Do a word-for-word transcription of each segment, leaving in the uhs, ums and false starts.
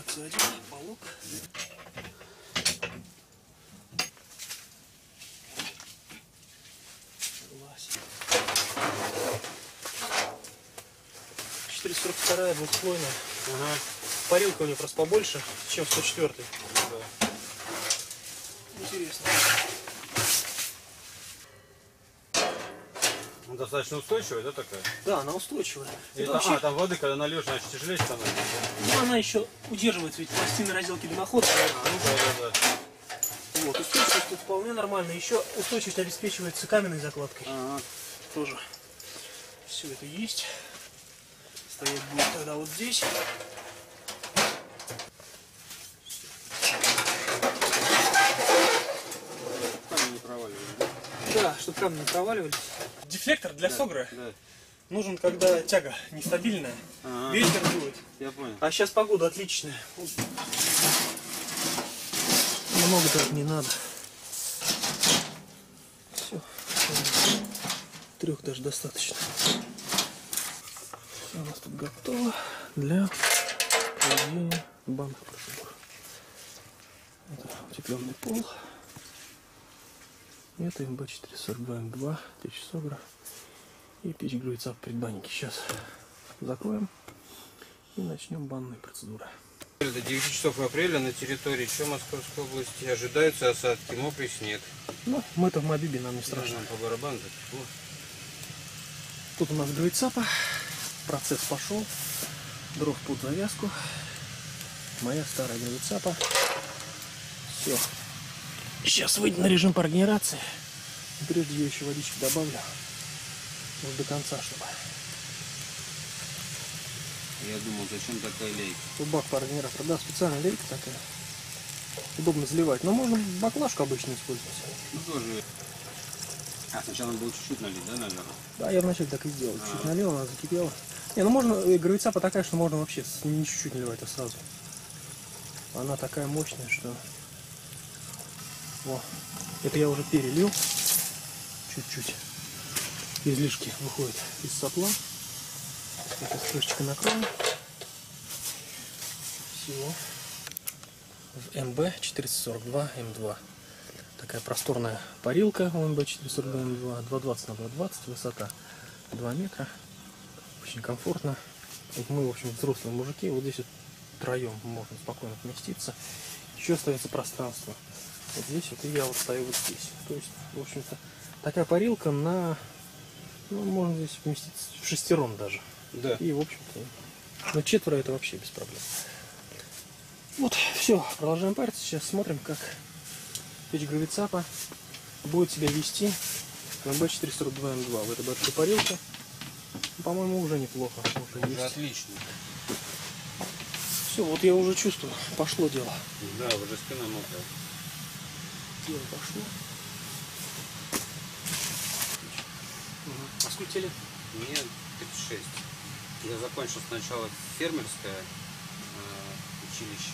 Сзади полок. четыреста сорок вторая двухслойная. Ага. Парилка у нее просто побольше, чем сто четвёртый. Да. Интересно. Она достаточно устойчивая, да, такая? Да, она устойчивая. И Это там, вообще... А, там воды, когда нальешь, значит тяжелее становится. Ну, она еще удерживается, ведь пластины разделки дымохода. А, ну да, да, да. Вот, устойчивость тут вполне нормально. Еще устойчивость обеспечивается каменной закладкой. Ага. Тоже все это есть. Стоять будет тогда вот здесь. Камни не проваливались, да? Да, чтобы камни не проваливались. Дефлектор для Да, согра да. нужен, когда тяга нестабильная, Ага. ветер дует. Я понял. А сейчас погода отличная. Много так не надо. Все. Трех даже достаточно. Все у нас тут готово для проведения банных процедур. Это утепленный пол. Это эм бэ четыреста сорок два эм два, печь согра и печь гравицап в предбаннике. Сейчас закроем и начнем банные процедуры. До девяти часов апреля на территории Чё Московской области ожидаются осадки, мокрый снег. Ну, мы-то в Мобибе, нам не страшно. Нам по барабану. Так, Тут у нас гравицапа. Процесс пошел. Дров под завязку. Моя старая гравицапа. Все. Сейчас выйдем на режим парогенерации. Прежде я еще водички добавлю. Вот до конца, чтобы. Я думал, зачем такая лейка? Тут бак парогенератора. Да, специальная лейка такая. Удобно заливать. Но можно баклажку обычно использовать. Ну тоже. А сначала надо было чуть-чуть налить, да, наверное? Да, я вначале так и сделал. А. Чуть налил, она закипела. Не, ну можно, э, гравицапа такая, что можно вообще с- не чуть-чуть наливать, а сразу. Она такая мощная, что... О, это я уже перелил. Чуть-чуть. Излишки выходят из сопла. Это с крышечкой накроем. Все. В эм бэ четыреста сорок два эм два. Такая просторная парилка у эм бэ четыреста сорок два эм два. два двадцать на два двадцать. Высота два метра. Очень комфортно. Вот мы, в общем, взрослые мужики. Вот здесь вот втроем можно спокойно поместиться. Еще остается пространство. Вот здесь вот и я вот стою вот здесь. То есть, в общем-то, такая парилка на... Ну, можно здесь поместиться в шестером даже. Да. И, в общем-то, ну, четверо это вообще без проблем. Вот, все, продолжаем париться. Сейчас смотрим, как печь гравицапа будет себя вести в эм бэ четыреста сорок два эм два. В этой большой парилке. По-моему, уже неплохо. Уже Уже есть. отлично. Все, вот я уже чувствую. Пошло дело. Да, уже спина мокрая. Дело пошло. Угу. А сколько тебе лет? Мне тридцать шесть. Я закончил сначала фермерское э, училище.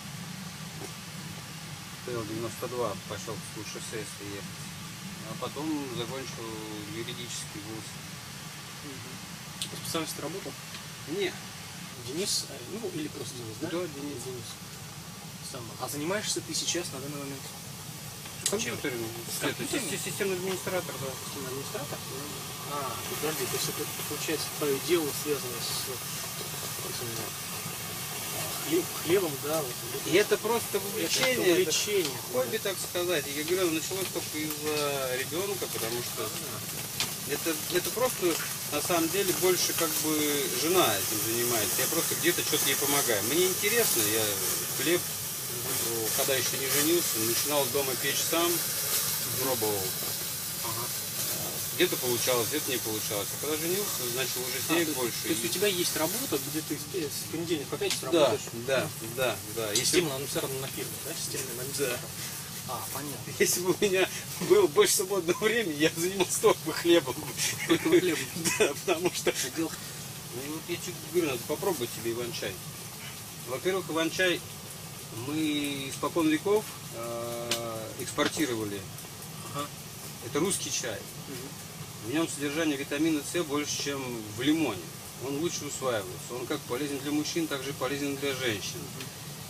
Т Л девяносто два пошел в шоссе если ехать. А потом закончил юридический вуз. По специальности ты работал? Не. Денис, э, ну или просто Денис, да? Да, Денис. Денис. Сам. А занимаешься ты сейчас на данный момент? Компьютерами. Это Компьютерами? си- системный администратор, да. Системный администратор? А, подожди, то есть это получается твое дело связано с этим, хлеб, хлебом, да? Вот, И это просто это увлечение, это увлечение. хобби, так сказать. Я говорю, началось только из-за ребенка, потому что это, это просто на самом деле больше как бы жена этим занимается. Я просто где-то что-то ей помогаю. Мне интересно, я хлеб, когда еще не женился, начинал дома печь сам, пробовал. Ага. Где-то получалось, где-то не получалось. А когда женился, начал уже с ней А, то, больше. то есть у тебя есть работа, где ты с с понедельника по пятницу Да, работаешь? да, да, да. Если, Системно администратор на фирме, да? Системный администратор. А, понятно. если бы у меня было больше свободного времени, я занимался только хлебом. Только хлебом. Да, потому что... Дело. Ну вот я тебе говорю, надо попробовать тебе иван-чай. Во-первых, иван-чай мы испокон веков э, экспортировали. Ага. Это русский чай. Угу. В нем содержание витамина С больше, чем в лимоне. Он лучше усваивается. Он как полезен для мужчин, так же полезен для женщин.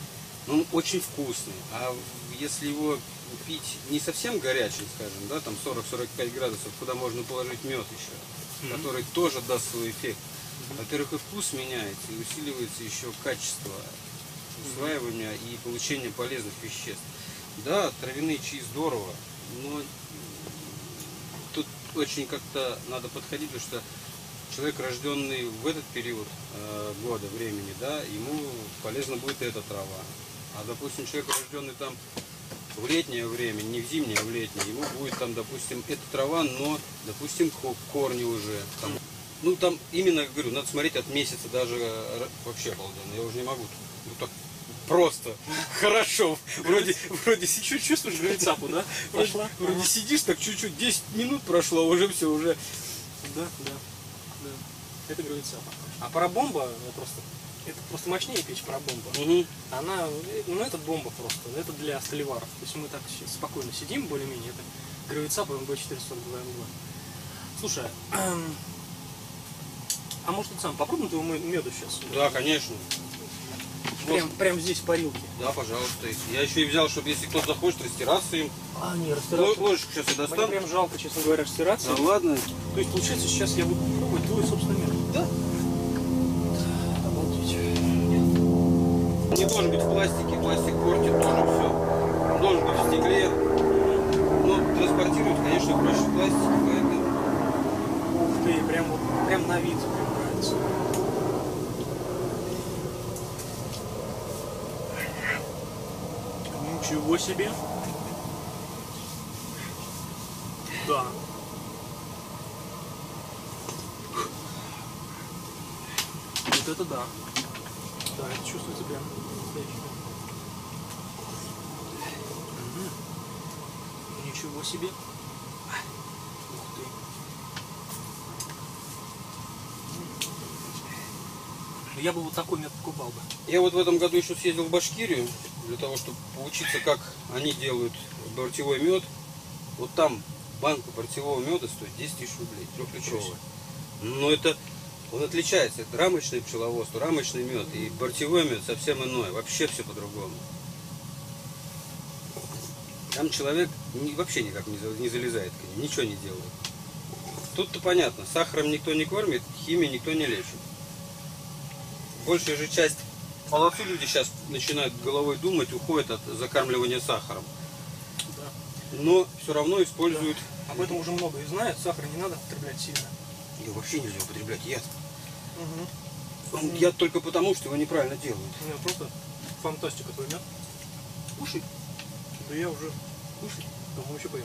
Он очень вкусный. А если его пить не совсем горячий, скажем, да, там сорок-сорок пять градусов, куда можно положить мед еще, mm-hmm. который тоже даст свой эффект. Mm-hmm. Во-первых, и вкус меняется, и усиливается еще качество усваивания mm-hmm. и получения полезных веществ. Да, травяные чаи здорово, но тут очень как-то надо подходить, потому что человек, рожденный в этот период э, года, времени, да, ему полезна будет эта трава. А, допустим, человек, рожденный там в летнее время, не в зимнее, а в летнее, ему будет там, допустим, эта трава, но, допустим, корни уже. Там, ну, там именно, говорю, надо смотреть от месяца даже вообще обалденно. Я уже не могу. Ну, так просто хорошо. Вроде, вроде чуть-чуть чувствуешь гравицапу, да? Прошла. Вроде, вроде сидишь, так чуть-чуть, десять минут прошло, уже все, уже. Да, да. Да. Это гравицапа. А парабомба, это просто, это просто мощнее печь парабомба. Угу. Она, ну это бомба просто, это для столеваров. То есть мы так сейчас спокойно сидим, более-менее, это гравицапа эм бэ четыреста сорок два эм два. Слушай, эм, а может ты сам попробуем твоего меду сейчас? Да, конечно. Прям, прям здесь в парилке. Да, пожалуйста. Я еще и взял, чтобы если кто-то захочет растираться им. А, не, растираться. Ложечку сейчас я достану. Мне прям жалко, честно говоря, растираться. Да ладно. То есть, получается, сейчас я буду пробовать твой собственный мед. Да. Обалдеть. Не должен быть в пластике, пластик портит тоже все. Должен быть в стекле. Но транспортировать, конечно, проще в пластике, поэтому. Ух ты, прям, вот, прям на вид, прям нравится. Ничего себе. Да. Вот это да. Да, это чувствуется прям настоящий. Угу. Ничего себе. Ух ты. Я бы вот такой мед покупал бы. Я вот в этом году еще съездил в Башкирию, для того, чтобы поучиться, как они делают бортевой мед. Вот там банка бортевого меда стоит десять тысяч рублей, трехлитровая. Но это, он отличается. Это рамочный пчеловодство, рамочный мед и бортевой мед совсем иной. Вообще все по-другому. Там человек не, вообще никак не, не залезает к ним, ничего не делает. Тут-то понятно, сахаром никто не кормит, химией никто не лечит. Большая же часть, молодцы люди сейчас начинают головой думать, уходят от закармливания сахаром. Да. Но все равно используют... Да. Об этом уже много и знают, сахар не надо употреблять сильно. Его вообще нельзя употреблять, яд. Угу. Он яд только потому, что его неправильно делают. Нет, просто фантастика твой мед. Кушай. Да я уже кушай, а мы еще поем.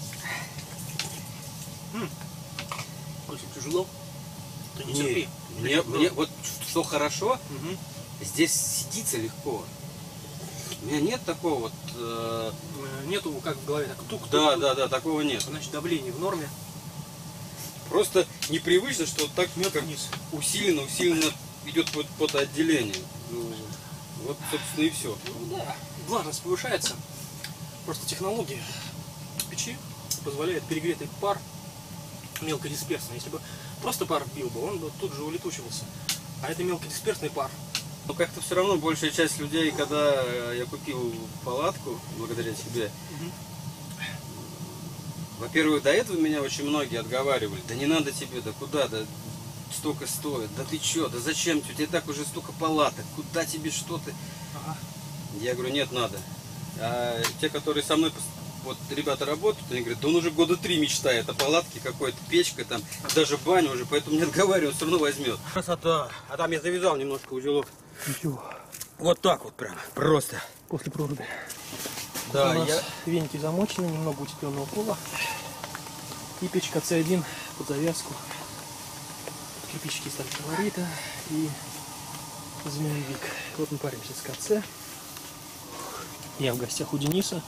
М-м. Очень тяжело. Ты не терпи. Мне, мне, вот что хорошо, угу. Здесь сидится легко. У меня нет такого вот... Э... Нету, как в голове, так тук, тук, Да, тук. да, да, такого нет. Значит, давление в норме. Просто непривычно, что вот так мед как вниз. усиленно, усиленно идет потоотделение. Ну, вот, собственно, и все. Ну да, влажность повышается. Просто технология печи позволяет перегретый пар мелкодисперсный. Если бы просто пар бил бы, он бы тут же улетучивался. А это мелкодисперсный пар. Но как-то все равно большая часть людей, когда я купил палатку, благодаря тебе, угу. Во-первых, до этого меня очень многие отговаривали. Да не надо тебе, да куда, да столько стоит, да ты че, да зачем тебе, у тебя так уже столько палаток, куда тебе что-то. Ага. Я говорю, нет, надо. А те, которые со мной, вот ребята работают, они говорят, да он уже года три мечтает о палатке какой-то, печка там, даже баня уже, поэтому не отговариваю, он все равно возьмет. Красота. А там я завязал немножко узелок. Ничего. Вот так вот прям, просто. После проруби. Да, у нас я... веники замочены, немного утепленного пола. И печка С один под завязку. Кирпичики стали фаворита и змеевик. Вот мы паримся с КЦ. Я в гостях у Дениса.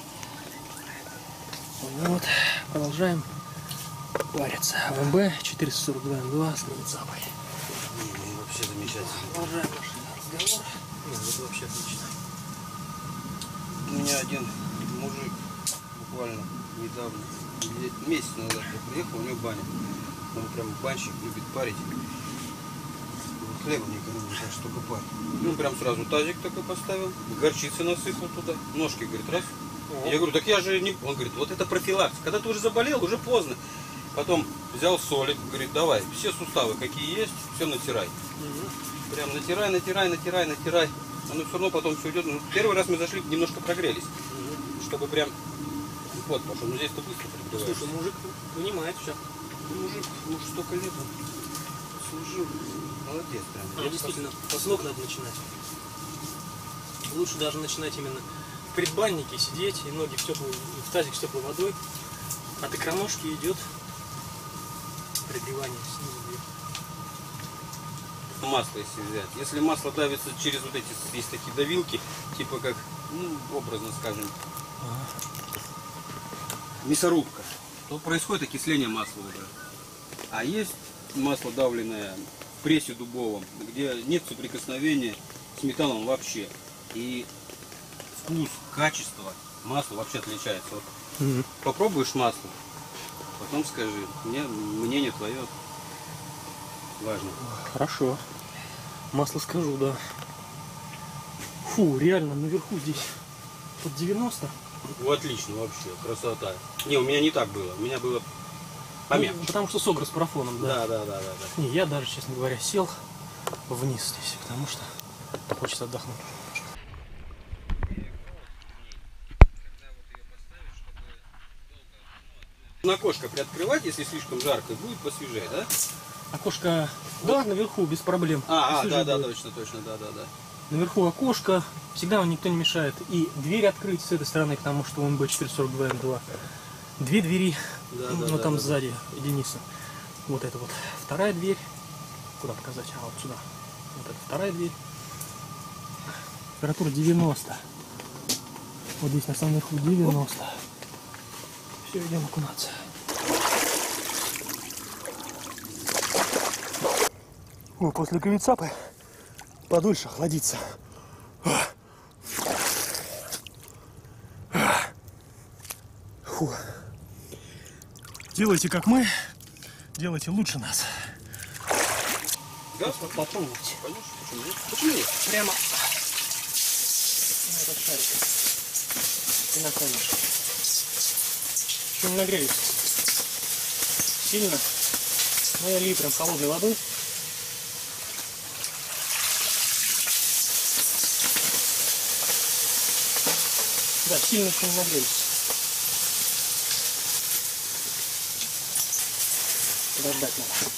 Вот, продолжаем париться. эм бэ четыреста сорок два эм два с гравицапой. Вообще замечательно. Продолжаем наш разговор. Нет, это вообще отлично. У меня один мужик буквально недавно, месяц назад я приехал, у него баня. Он прям банщик, любит парить. Вот Хлеба не кормил, даже столько пар. Ну, прям сразу тазик такой поставил, горчицы насыпал туда, ножки, говорит, раз. О. Я говорю, так я же не... Он говорит, вот это профилактика. Когда ты уже заболел, уже поздно. Потом взял солик, говорит, давай, все суставы какие есть, все натирай. Угу. Прям натирай, натирай, натирай, натирай. Оно все равно потом все идет. Ну, первый раз мы зашли, немножко прогрелись. Угу. Чтобы прям... Вот пошел, ну здесь-то быстро приготовишь. Слушай, мужик понимает все. Мужик, муж столько лет он служил. Молодец прям. А, действительно, с ног надо начинать. Лучше даже начинать именно в предбаннике сидеть и ноги в теплую, в тазик с теплой водой. От икроножки идет прогревание снизу вверх. Масло если взять. Если масло давится через вот эти, есть такие давилки, типа как, ну, образно скажем, мясорубка, то происходит окисление масла уже. А есть масло давленное в прессе дубовом, где нет соприкосновения с металлом вообще. И вкус, качество масла вообще отличается. Вот Mm-hmm. попробуешь масло, потом скажи. Мне мнение твое важно. Хорошо. Масло скажу, да. Фу, реально, наверху здесь под девяносто. Ну, отлично вообще, красота. Не, у меня не так было. У меня было помягче. Ну, потому что согр с парафоном, да. Да, да, да, да, да. Не, я даже, честно говоря, сел вниз здесь, потому что хочется отдохнуть. На окошко приоткрывать, если слишком жарко, будет посвежее, да? Окошко, да, наверху, без проблем. А, а да, Свежее да, будет. точно, точно, да, да, да. Наверху окошко, всегда вам никто не мешает. И дверь открыть с этой стороны, потому что он бэ четыреста сорок два эм два. Две двери, Да, ну да, да, там да, сзади Дениса. Вот это вот вторая дверь. Куда показать? А, вот сюда. Вот это вторая дверь. Температура девяносто. Вот здесь на самом верху девяносто. Все, идем окунаться. О, после кавицапы подольше охладиться. Фу. Делайте как мы, делайте лучше нас. Да? Попробуйте. Конечно, почему нет? Почему нет? Прямо на этот шарик. И на камешек. Еще не нагрелись сильно. Но я лью прям холодной водой. Да, сильно еще не нагрелись. Подождать надо.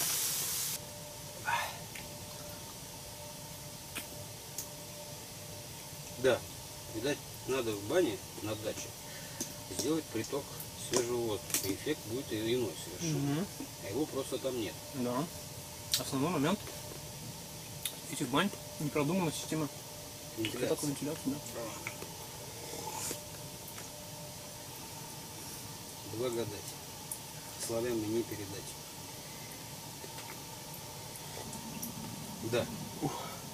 Да, видать, надо в бане на даче сделать приток свежего воздуха. Эффект будет иной совершенно. Угу. А его просто там нет. Да. Основной момент этих бань — непродуманная система такой вентиляции, да. Благодать. Словами не передать. Да. Ух.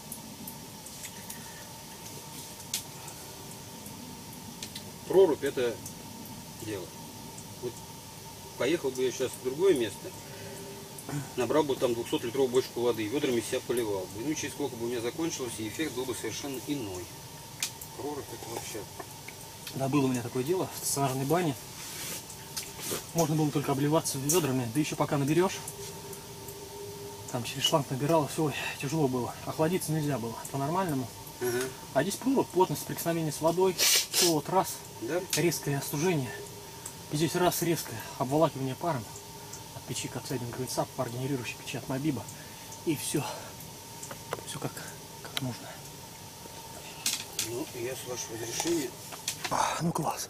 Прорубь — это дело. Вот поехал бы я сейчас в другое место, набрал бы там двухсотлитровую бочку воды, ведрами себя поливал бы. Ну, через сколько бы у меня закончилось, и эффект был бы совершенно иной. Прорубь — это вообще... Да, было у меня такое дело в стационарной бане. Можно было только обливаться ведрами, да еще пока наберешь. Там через шланг набирало, все, тяжело было. Охладиться нельзя было по-нормальному. Ага. А здесь прорубь, плотность соприкосновения с водой, все вот раз, Да? резкое остужение. И здесь раз резкое обволакивание паром от печи к обсайдинг кавицап, пар генерирующей печи от Мобиба. И все, все как, как нужно. Ну, я с вашего разрешения. А, ну класс.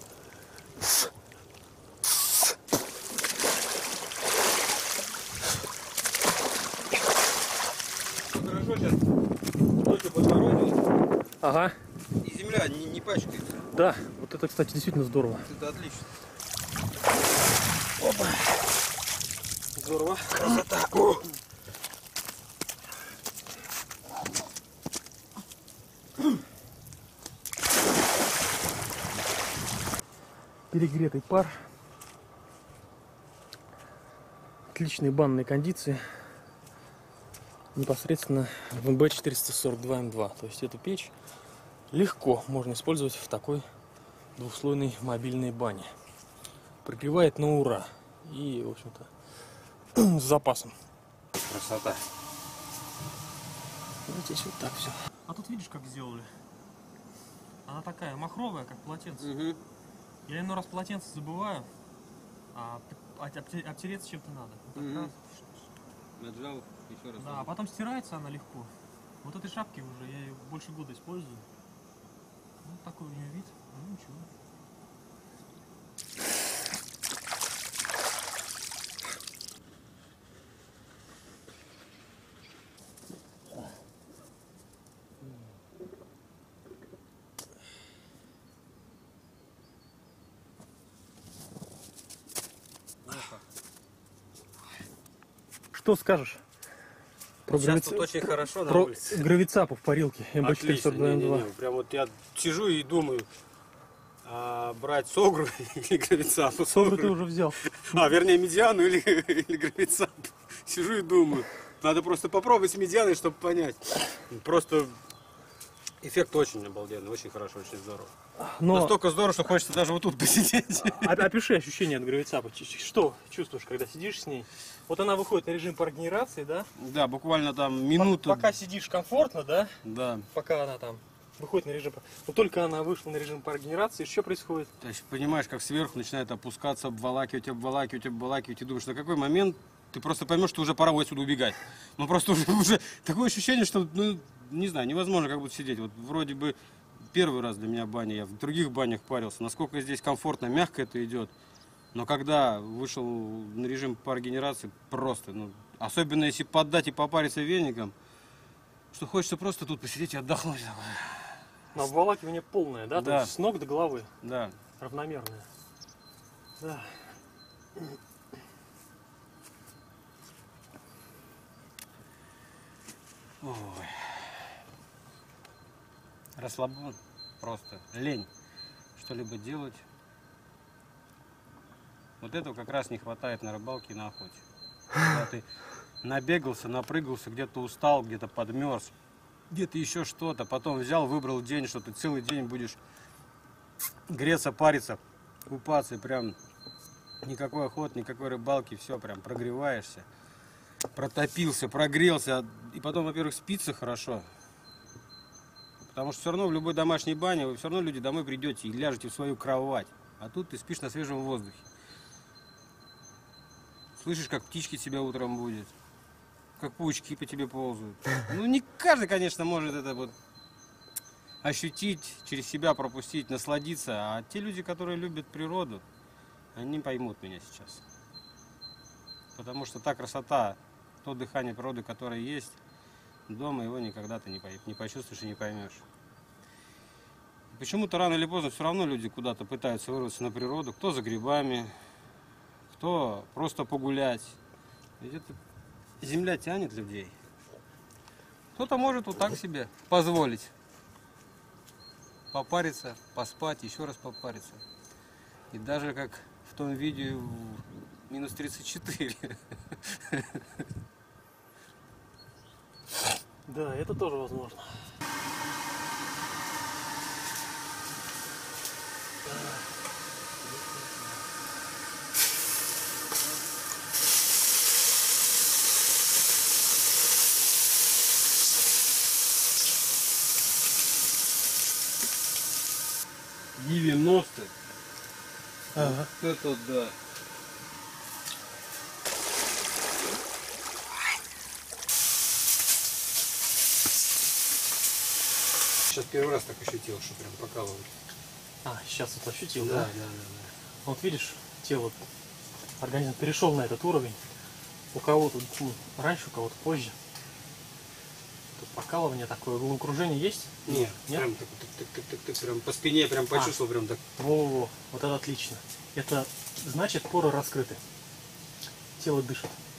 Хорошо сейчас только подморозилось, Ага. и земля не, не пачкается. Да, вот это, кстати, действительно здорово. Это отлично. Опа. Здорово. Красота. О! Перегретый пар. Отличные банные кондиции. непосредственно в эм бэ четыреста сорок два эм два. То есть эту печь легко можно использовать в такой двухслойной мобильной бане. Прогревает на ура. И, в общем-то, с запасом. Красота. Вот здесь вот так все. А тут видишь, как сделали? Она такая махровая, как полотенце. Угу. Я иной раз полотенце забываю, а обтереться чем-то надо. Вот Угу. раз. Отжал еще раз. Да, а потом стирается она легко. Вот этой шапки уже я ее больше года использую. Вот такой у нее вид. Ну ничего. Что скажешь? Про Сейчас гравиц... тут очень хорошо на Про улице. гравицапу в парилке эм бэ четыреста сорок два эм два. Не-не-не, прям вот я сижу и думаю, а, брать согру или гравицапу. Согру ты уже взял. А, вернее, медиану или, или гравицапу. Сижу и думаю. Надо просто попробовать с медианой, чтобы понять. Просто эффект очень обалденный, очень хорошо, очень здорово. Но... Настолько здорово, что хочется даже вот тут посидеть. А, опиши ощущение от гравицапы. Что чувствуешь, когда сидишь с ней? Вот она выходит на режим парогенерации, да? Да, буквально там минуту. Пока сидишь комфортно, да? Да. Пока она там выходит на режим... Но только она вышла на режим парогенерации, что происходит? То есть понимаешь, как сверху начинает опускаться, обволакивать, обволакивать, обволакивать. И думаешь, на какой момент ты просто поймешь, что уже пора отсюда убегать. Ну просто уже, уже такое ощущение, что, ну, не знаю, невозможно как будто сидеть. Вот вроде бы первый раз для меня баня, я в других банях парился. Насколько здесь комфортно, мягко это идет. Но когда вышел на режим парогенерации, просто, ну, особенно если поддать и попариться веником, что хочется просто тут посидеть и отдохнуть. Но обволакивание полное, да? Да. То есть с ног до головы. Да. Равномерное. Да. Ой. Расслаблен просто. Лень что-либо делать. Вот этого как раз не хватает на рыбалке и на охоте. Когда ты набегался, напрыгался, где-то устал, где-то подмерз, где-то еще что-то. Потом взял, выбрал день, что ты целый день будешь греться, париться, купаться. И прям никакой охоты, никакой рыбалки. Все, прям прогреваешься. Протопился, прогрелся. И потом, во-первых, спится хорошо. Потому что все равно в любой домашней бане вы все равно, люди, домой придете и ляжете в свою кровать. А тут ты спишь на свежем воздухе. Слышишь, как птички тебя утром будут, как паучки по тебе ползают. Ну, не каждый, конечно, может это вот ощутить, через себя пропустить, насладиться. А те люди, которые любят природу, они поймут меня сейчас. Потому что та красота, то дыхание природы, которое есть, дома его никогда ты не почувствуешь и не поймешь. Почему-то рано или поздно все равно люди куда-то пытаются вырваться на природу. Кто за грибами, кто просто погулять. Ведь это земля тянет людей. Кто-то может вот так себе позволить попариться, поспать, еще раз попариться. И даже как в том видео минус тридцать четыре. Да, это тоже возможно. девяносто. Ага. Вот это да. Сейчас первый раз так ощутил, что прям покалывает. А, сейчас вот ощутил, Да, да? да, да, да. Вот видишь, тело, организм перешел на этот уровень. У кого-то ну, раньше, у кого-то позже. Тут покалывание такое, головокружение есть? Нет, Нет? прям, так, так, так, так, так, так, прям по спине прям почувствовал, а. прям так. Во-во-во, вот это отлично. Это значит поры раскрыты. Тело дышит.